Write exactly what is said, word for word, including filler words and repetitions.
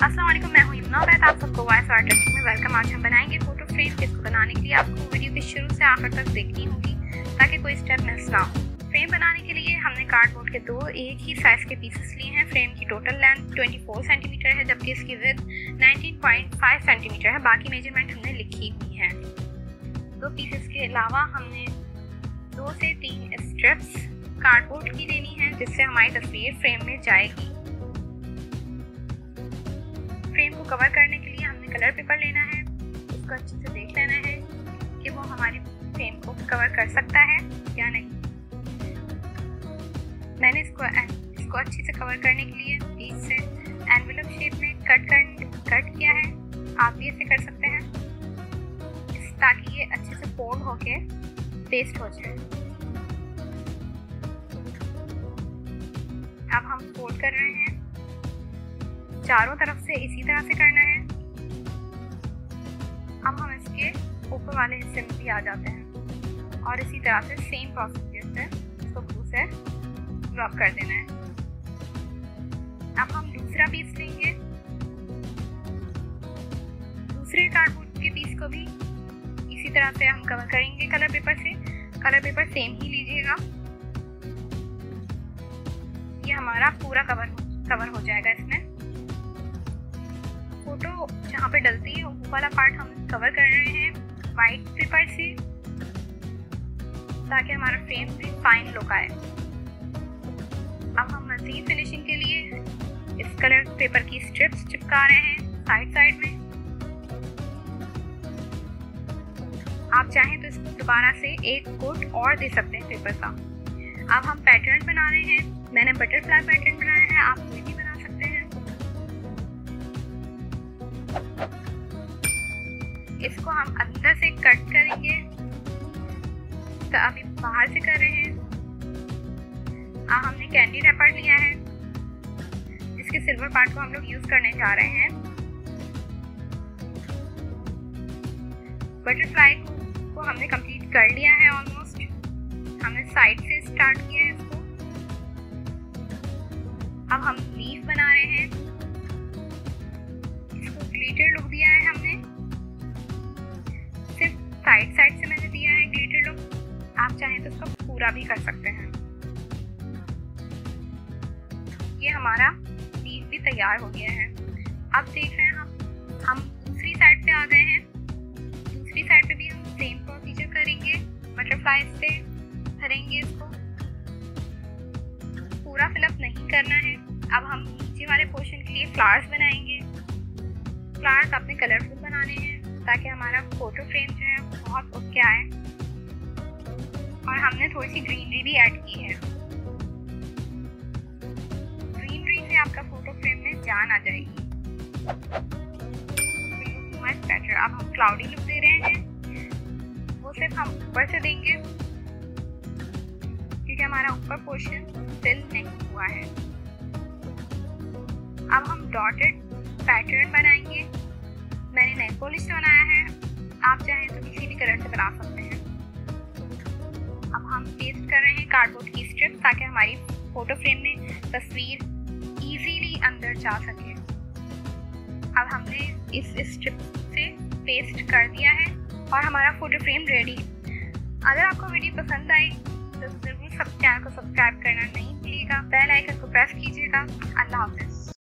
अस्सलाम वालेकुम, मैं हूँ यमुना बैत, आप सबको वॉइस आर्ट में वेलकम। आज हम बनाएंगे फोटो फ्रेम, जिसको बनाने के लिए आपको वीडियो के शुरू से आखिर तक देखनी होगी ताकि कोई स्टेप मिस ना हो। फ्रेम बनाने के लिए हमने कार्डबोर्ड के दो एक ही साइज के पीसेस लिए हैं। फ्रेम की टोटल लेंथ चौबीस सेंटीमीटर है, जबकि इसकी विड्थ उन्नीस पॉइंट पाँच सेंटीमीटर है। बाकी मेजरमेंट हमने लिखी हुई है। दो पीसेस के अलावा हमने दो से तीन स्ट्रिप्स कार्डबोर्ड की लेनी है, जिससे हमारी तस्वीर फ्रेम में जाएगी। फ्रेम को कवर करने के लिए हमने कलर पेपर लेना है। उसको अच्छे से देख लेना है कि वो हमारे फ्रेम को कवर कर सकता है या नहीं। मैंने इसको इसको अच्छे से कवर करने के लिए बीच से एनवेलप शेप में कट कर कट किया है। आप भी ऐसे कर सकते हैं ताकि ये अच्छे से फोल्ड होके पेस्ट हो जाए। अब हम फोल्ड कर रहे हैं, चारों तरफ से इसी तरह से करना है। अब हम इसके ऊपर वाले हिस्से में भी आ जाते हैं और इसी तरह से सेम प्रोसीजर से इसको ग्लू से रब कर देना है। अब हम दूसरा पीस लेंगे, दूसरे कार्डबोर्ड के पीस को भी इसी तरह से हम कवर करेंगे कलर पेपर से। कलर पेपर सेम ही लीजिएगा, ये हमारा पूरा कवर कवर हो जाएगा। इसमें फोटो जहाँ पे डलती है वो वाला पार्ट हम कवर कर रहे हैं वाइट पेपर से, ताकि हमारा फ्रेम भी फाइन लुक आए। अब हम मज़ीद फिनिशिंग के लिए इस कलर पेपर की स्ट्रिप्स चिपका रहे हैं साइड साइड में। आप चाहें तो इसको दोबारा से एक कोट और दे सकते हैं पेपर का। अब हम पैटर्न बना रहे हैं। मैंने बटरफ्लाई पैटर्न बनाया है, आप कोई भी बना सकते हैं। इसको हम अंदर से कट करेंगे, तो अभी बाहर से कर रहे हैं। अब हमने कैंडी रैपर लिया है, जिसके सिल्वर पार्ट को हम लोग यूज करने जा रहे हैं। बटरफ्लाई को हमने कंप्लीट कर लिया है ऑलमोस्ट। हमने साइड से स्टार्ट किया है इसको। अब हम लीफ बना रहे हैं। इसको ग्लिटर लुक दिया है हमने, सिर्फ साइड साइड से मैंने दिया है ग्लिटर लुक। आप चाहें तो इसको पूरा भी कर सकते हैं। ये हमारा लीफ भी तैयार हो गया है। अब देख रहे हैं हम हम दूसरी साइड पे आ गए हैं। दूसरी साइड पे भी हम सेम प्रोसीजर करेंगे, बटरफ्लाई से भरेंगे। इसको पूरा फिलअप नहीं करना है। अब हम नीचे वाले पोर्शन के लिए फ्लावर्स बनाएंगे। फ्लावर्स अपने कलरफुल बनाने हैं ताकि हमारा फोटो फ्रेम जो है बहुत उठ के आए। और हमने थोड़ी सी ग्रीनरी भी ऐड की है। ग्रीनरी से आपका फोटो फ्रेम में जान आ जाएगी। Much better. अब हम क्लाउडी लुक दे रहे हैं, वो सिर्फ हम ऊपर से देंगे क्योंकि हमारा ऊपर पोर्शन फिल नहीं हुआ है। अब हम डॉटेड पैटर्न बनाएंगे। मैंने नेल पॉलिश से बनाया है, आप चाहें तो किसी भी कलर से बना सकते हैं। अब हम पेस्ट कर रहे हैं कार्डबोर्ड की स्ट्रिप ताकि हमारी फोटो फ्रेम में तस्वीर इजीली अंदर जा सके। अब हमने इस स्ट्रिप से पेस्ट कर दिया है और हमारा फोटो फ्रेम रेडी। अगर आपको वीडियो पसंद आई तो जरूर सब चैनल को सब्सक्राइब करना नहीं भूलिएगा। बेल आइकन को प्रेस कीजिएगा। अल्लाह हाफ़िज़।